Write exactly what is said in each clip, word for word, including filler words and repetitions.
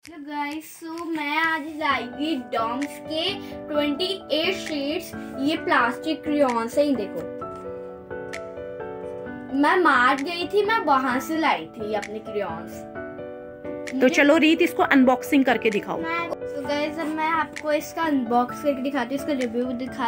तो guys so मैं आज लाएगी डॉम्स के अट्ठाईस शेड्स। ये प्लास्टिक क्रेयॉन्स है, देखो मैं मार्ट गई थी, मैं वहां से लाई थी अपने क्रेयॉन्स। तो चलो रीत इसको अनबॉक्सिंग करके दिखाओ। तो गाइस अब मैं आपको इसका अनबॉक्स करके दिखाती हूँ, इसका रिव्यू दिखा।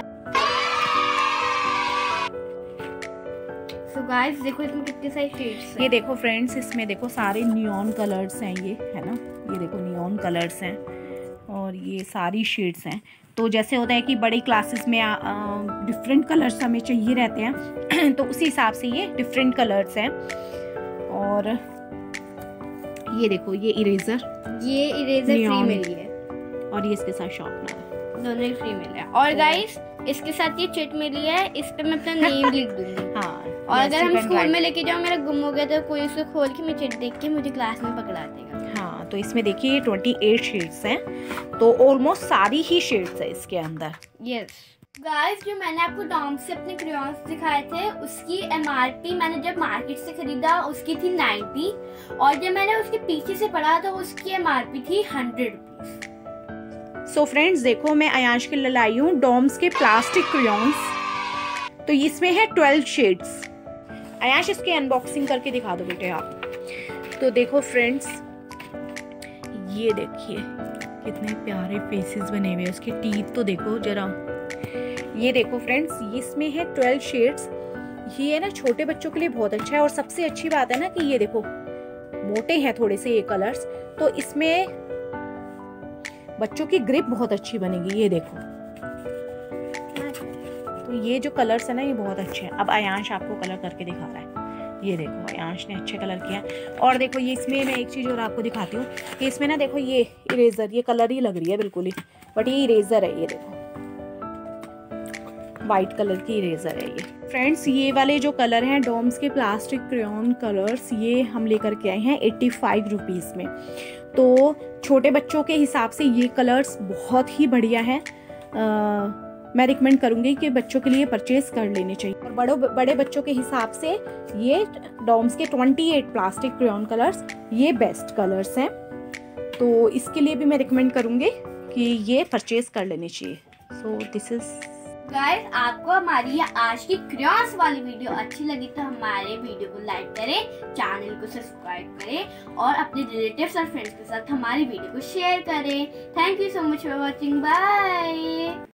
तो गाइस देखो इसमें कितने सारे शेड्स हैं। ये देखो फ्रेंड्स, इसमें देखो सारे नियॉन कलर्स हैं, ये है ना, ये देखो नियॉन कलर्स हैं और ये सारी शेड्स हैं। तो जैसे होता है कि बड़ी क्लासेस में डिफरेंट कलर्स हमें चाहिए रहते हैं तो उसी हिसाब से ये डिफरेंट कलर्स हैं। और ये देखो ये इरेजर, ये इरेजर फ्री मिली है और ये इसके साथ शार्पनर है, दोनों ही फ्री मिले हैं। और गाइस इसके साथ ये चिट मिली है, इस पे मैं अपना नेम लिख दूंगी। हाँ, और अगर हम स्कूल में लेके जाओ, मेरा गुम हो गया तो कोई उसको खोल के मैं चिट देख के मुझे क्लास में पकड़ा देगा। हाँ, तो इसमें देखिए अट्ठाईस शेड्स हैं, तो ऑलमोस्ट सारी ही शेड्स है इसके अंदर। यस गाइस, जो मैंने आपको डॉम्स से अपने क्रेयॉन्स दिखाए थे उसकी एमआरपी मैंने जब मार्केट से खरीदा उसकी थी नब्बे, और जब मैंने उसके पीछे से पढ़ा तो उसकी एमआरपी थी हंड्रेड रुपीज। सो फ्रेंड्स देखो, मैं अयांश के लिए लाई हूँ डॉम्स के प्लास्टिक क्रेयॉन्स। तो इसमें है ट्वेल्व शेड्स। अयांश इसकी अनबॉक्सिंग करके दिखा दो बेटे आप। तो देखो फ्रेंड्स, ये देखिए कितने प्यारे फेसेस बने हुए हैं, उसके टीथ तो देखो जरा। ये देखो फ्रेंड्स, इसमें है ट्वेल्व शेड्स। ये है ना छोटे बच्चों के लिए बहुत अच्छा है, और सबसे अच्छी बात है ना कि ये देखो मोटे हैं थोड़े से ये कलर्स, तो इसमें बच्चों की ग्रिप बहुत अच्छी बनेगी। ये देखो, तो ये जो कलर्स है ना ये बहुत अच्छे हैं। अब अयांश आपको कलर करके दिखा रहा है। ये देखो अयांश ने अच्छे कलर किया। और देखो ये इसमें मैं एक चीज़ और आपको दिखाती हूँ कि इसमें ना देखो ये इरेजर, ये कलर ही लग रही है बिल्कुल ही, बट ये इरेजर है। ये देखो वाइट कलर की इरेजर है ये। फ्रेंड्स ये वाले जो कलर हैं डॉम्स के प्लास्टिक क्रेयॉन कलर्स, ये हम लेकर के आए हैं एट्टी फाइव रुपीज़ में। तो छोटे बच्चों के हिसाब से ये कलर्स बहुत ही बढ़िया हैं। मैं रिकमेंड करूँगी कि बच्चों के लिए परचेज कर लेने चाहिए। और बड़ों बड़े बच्चों के हिसाब से ये डॉम्स के अट्ठाईस प्लास्टिक क्रेयॉन कलर्स ये बेस्ट कलर्स हैं। तो इसके लिए भी मैं रिकमेंड करूँगी कि ये परचेज कर लेनी चाहिए। सो दिस इज़ गाइस, आपको हमारी आज की क्रेयॉन्स वाली वीडियो अच्छी लगी तो हमारे वीडियो को लाइक करें, चैनल को सब्सक्राइब करें और अपने रिलेटिव्स और फ्रेंड्स के साथ हमारी वीडियो को शेयर करें। Thank you so much for watching, bye.